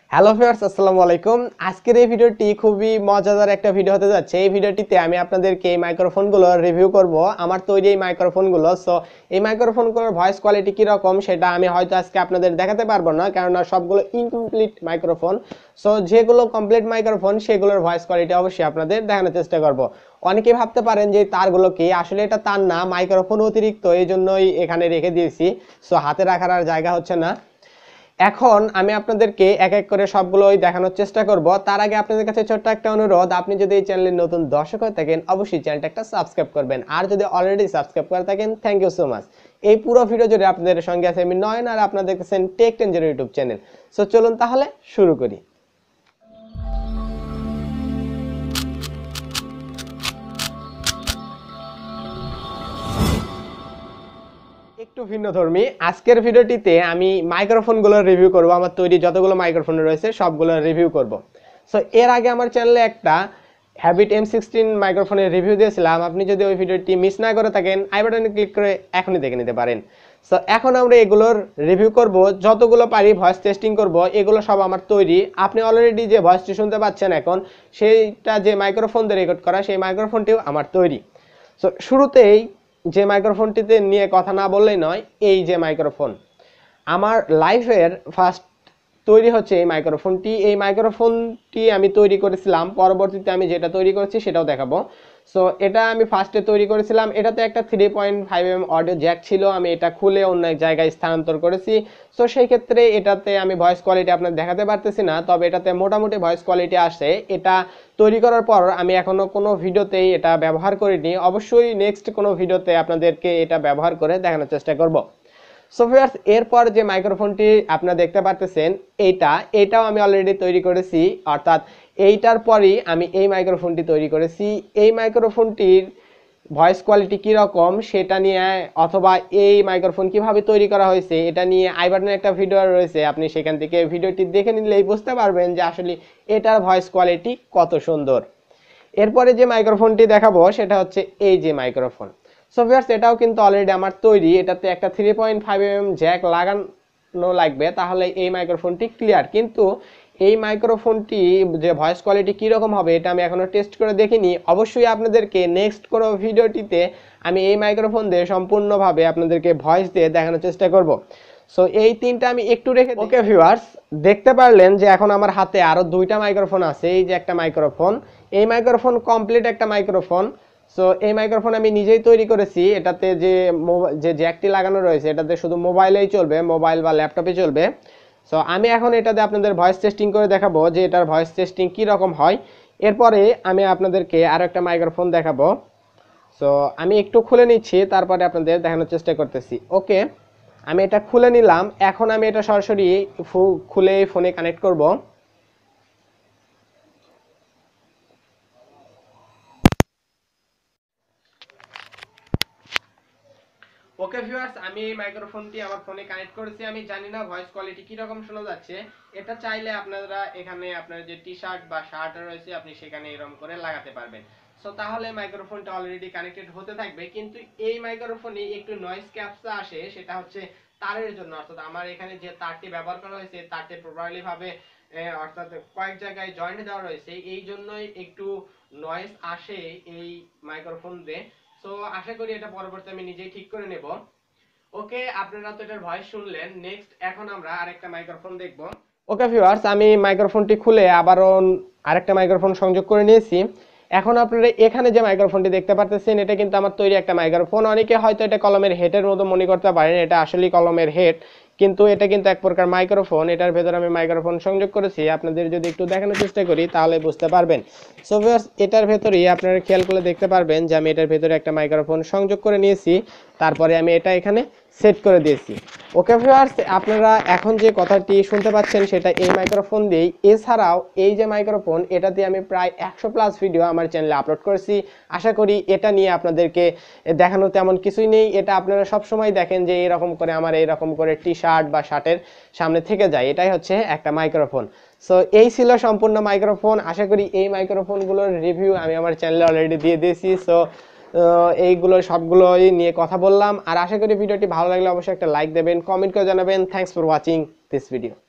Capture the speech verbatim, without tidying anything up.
Hello viewers, আসসালামু আলাইকুম। আজকের এই ভিডিওটি খুবই মজাদার একটা ভিডিও হতে যাচ্ছে। এই ভিডিওটিতে আমি আপনাদেরকে এই মাইক্রোফোনগুলো রিভিউ করব, আমার তৈরি এই মাইক্রোফোনগুলো। সো এই মাইক্রোফোনগুলোর ভয়েস কোয়ালিটি কীরকম সেটা আমি হয়তো আজকে আপনাদের দেখাতে পারবো না, কেননা সবগুলো ইনকমপ্লিট মাইক্রোফোন। সো যেগুলো কমপ্লিট মাইক্রোফোন সেগুলোর ভয়েস কোয়ালিটি অবশ্যই আপনাদের দেখানোর চেষ্টা করব। অনেকেই ভাবতে পারেন যে তারগুলো কি, আসলে এটা তার না, মাইক্রোফোন অতিরিক্ত, এই জন্যই এখানে রেখে দিয়েছি। সো হাতে রাখার আর জায়গা হচ্ছে না। এখন আমি আপনাদেরকে এক এক করে সবগুলোই দেখানোর চেষ্টা করব। তার আগে আপনাদের কাছে ছোট্ট একটা অনুরোধ, আপনি যদি এই চ্যানেলের নতুন দর্শক হয়ে থাকেন অবশ্যই চ্যানেলটা একটা সাবস্ক্রাইব করবেন, আর যদি অলরেডি সাবস্ক্রাইব করে থাকেন থ্যাংক ইউ সো মাচ। এই পুরো ভিডিও জুড়ে আপনাদের সঙ্গে আছে আমি নয়ন, আর আপনারা দেখতেছেন tech ten zero YouTube channel. So চলুন তাহলে শুরু করি। একটু ভিন্নধর্মী আজকের ভিডিওটিতে আমি মাইক্রোফোনগুলোর রিভিউ করব, আমার তৈরি যতগুলো মাইক্রোফোন রয়েছে সবগুলোর রিভিউ করব। সো এর আগে আমার চ্যানেলে একটা হ্যাবিট এম সিক্সটিন মাইক্রোফোনের রিভিউ দিয়েছিলাম, আপনি যদি ওই ভিডিওটি মিস না করে থাকেন আই বাটনে ক্লিক করে এখনই দেখে নিতে পারেন। সো এখন আমরা এগুলোর রিভিউ করব, যতগুলো পারি ভয়েস টেস্টিং করব। এগুলো সব আমার তৈরি। আপনি অলরেডি যে ভয়েসটি শুনতে পাচ্ছেন এখন, সেইটা যে মাইক্রোফোন দিয়ে রেকর্ড করা, সেই মাইক্রোফোনটিও আমার তৈরি। সো শুরুতেই যে মাইক্রোফোনটিতে নিয়ে কথা না বললেই নয়, এই যে মাইক্রোফোন আমার লাইফের ফার্স্ট তৈরি হচ্ছে এই মাইক্রোফোনটি। এই মাইক্রোফোনটি আমি তৈরি করেছিলাম, পরবর্তীতে আমি যেটা তৈরি করেছি সেটাও দেখাবো। সো এটা আমি ফার্স্টে তৈরি করেছিলাম, এটাতে একটা three point five M audio jack ছিল, আমি এটা খুলে অন্য এক জায়গায় স্থানান্তর করেছি। সো সেই ক্ষেত্রে এটাতে আমি ভয়েস কোয়ালিটি আপনার দেখাতে পারতেছি না, তবে এটাতে মোটামুটি ভয়েস কোয়ালিটি আসে। এটা তৈরি করার পর আমি এখনও কোনো ভিডিওতেই এটা ব্যবহার করিনি, অবশ্যই নেক্সট কোনো ভিডিওতে আপনাদেরকে এটা ব্যবহার করে দেখানোর চেষ্টা করব। সো ভিউয়ার্স, এরপর যে মাইক্রোফোনটি আপনারা দেখতে পারতেছেন এইটা, এটাও আমি অলরেডি তৈরি করেছি, অর্থাৎ এইটার পরই আমি এই মাইক্রোফোনটি তৈরি করেছি। এই মাইক্রোফোনটির ভয়েস কোয়ালিটি কীরকম সেটা নিয়ে, অথবা এই মাইক্রোফোন কিভাবে তৈরি করা হয়েছে এটা নিয়ে আই বাটনে একটা ভিডিও রয়েছে, আপনি সেখান থেকে ভিডিওটি দেখে নিলেই বুঝতে পারবেন যে আসলে এটার ভয়েস কোয়ালিটি কত সুন্দর। এরপরে যে মাইক্রোফোনটি দেখাবো সেটা হচ্ছে এই যে মাইক্রোফোন। সো ভিউয়ার্স, এটাও কিন্তু অলরেডি আমার তৈরি। এটাতে একটা three point five M M jack লাগানো লাগবে, তাহলে এই মাইক্রোফোনটি ক্লিয়ার। কিন্তু এই মাইক্রোফোনটি যে ভয়েস কোয়ালিটি কীরকম হবে এটা আমি এখনও টেস্ট করে দেখিনি। অবশ্যই আপনাদেরকে নেক্সট কোনো ভিডিওটিতে আমি এই মাইক্রোফোন দিয়ে সম্পূর্ণভাবে আপনাদেরকে ভয়েস দিয়ে দেখানোর চেষ্টা করব। সো এই তিনটা আমি একটু রেখে, ওকে ভিউয়ার্স, দেখতে পারলেন যে এখন আমার হাতে আরও দুইটা মাইক্রোফোন আছে। এই যে একটা মাইক্রোফোন, এই মাইক্রোফোন কমপ্লিট একটা মাইক্রোফোন। সো এই মাইক্রোফোন আমি নিজেই তৈরি করেছি। এটাতে যে যে জ্যাকটি লাগানো রয়েছে এটাতে শুধু মোবাইলেই চলবে, মোবাইল বা ল্যাপটপে চলবে। সো আমি এখন এটাতে আপনাদের ভয়েস টেস্টিং করে দেখাবো যে এটার ভয়েস টেস্টিং কীরকম হয়। এরপরে আমি আপনাদেরকে আরও একটা মাইক্রোফোন দেখাবো। সো আমি একটু খুলে নিচ্ছি, তারপরে আপনাদের দেখানোর চেষ্টা করতেছি। ওকে, আমি এটা খুলে নিলাম। এখন আমি এটা সরাসরি খুলে ফোনে কানেক্ট করব। ওকে ভিউয়ার্স, আমি এই মাইক্রোফোনটি আমার ফোনে কানেক্ট করেছি। আমি জানি না ভয়েস কোয়ালিটি কীরকম শোনা যাচ্ছে। এটা চাইলে আপনারা এখানে আপনার যে টি শার্ট বা শার্ট রয়েছে আপনি সেখানে এরকম করে লাগাতে পারবেন। সো তাহলে মাইক্রোফোনটা অলরেডি কানেক্টেড হতে থাকবে। কিন্তু এই মাইক্রোফোনে একটু নয়েজ ক্যাপচা আসে, সেটা হচ্ছে তারের জন্য। অর্থাৎ আমার এখানে যে তারটি ব্যবহার করা হয়েছে তারটি প্রপারলি ভাবে অর্থাৎ কয়েক জায়গায় জয়েন্ট দেওয়া রয়েছে, এই জন্যই একটু নয়েজ আসে এই মাইক্রোফোন দিয়ে। সো আশা করি এটা পরবর্তীতে আমি নিজেই ঠিক করে নেব। ওকে, আপনারা তো এটার ভয়েস শুনলেন। নেক্সট এখন আমরা আরেকটা মাইক্রোফোন দেখব। ওকে ভিউয়ার্স, আমি মাইক্রোফোনটি খুলে আবারও আরেকটা মাইক্রোফোন সংযোগ করে নিয়েছি। এখন আপনারা এখানে যে মাইক্রোফোনটি দেখতে পাচ্ছেন এটা কিন্তু আমার তৈরি একটা মাইক্রোফোন। অনেকে হয়তো এটা কলমের হেডের মতো মনে করতে পারেন, এটা আসলেই কলমের হেড, কিন্তু এটা কিন্তু এক প্রকার মাইক্রোফোন। এটার ভেতরে আমি মাইক্রোফোন সংযোগ করেছি, আপনাদের যদি একটু দেখানোর চেষ্টা করি তাহলে বুঝতে পারবেন। সো ভিউয়ার্স, এটার ভেতরেই আপনারা খেয়াল করে দেখতে পারবেন যে আমি এটার ভেতরে একটা মাইক্রোফোন সংযোগ করে নিয়েছি, তারপরে আমি এটা এখানে সেট করে দিয়েছি। ওকে ভিউয়ার্স, আপনারা এখন যে কথাটি শুনতে পাচ্ছেন সেটা এই মাইক্রোফোন দিয়েই। এছাড়াও এই যে মাইক্রোফোন, এটা দিয়ে আমি প্রায় একশো প্লাস ভিডিও আমার চ্যানেলে আপলোড করেছি। আশা করি এটা নিয়ে আপনাদেরকে দেখানো তেমন কিছুই নেই। এটা আপনারা সবসময় দেখেন যে এরকম করে আমার এইরকম করে টি শার্ট বা শার্টের সামনে থেকে যায়, এটাই হচ্ছে একটা মাইক্রোফোন। সো এই ছিল সম্পূর্ণ মাইক্রোফোন। আশা করি এই মাইক্রোফোনগুলোর রিভিউ আমি আমার চ্যানেলে অলরেডি দিয়ে দিয়েছি। সো এইগুলো সবগুলোই নিয়ে কথা বললাম, আর আশা করি ভিডিওটি ভালো লাগলে অবশ্যই একটা লাইক দেবেন, কমেন্ট করে জানাবেন। Thanks for watching this video.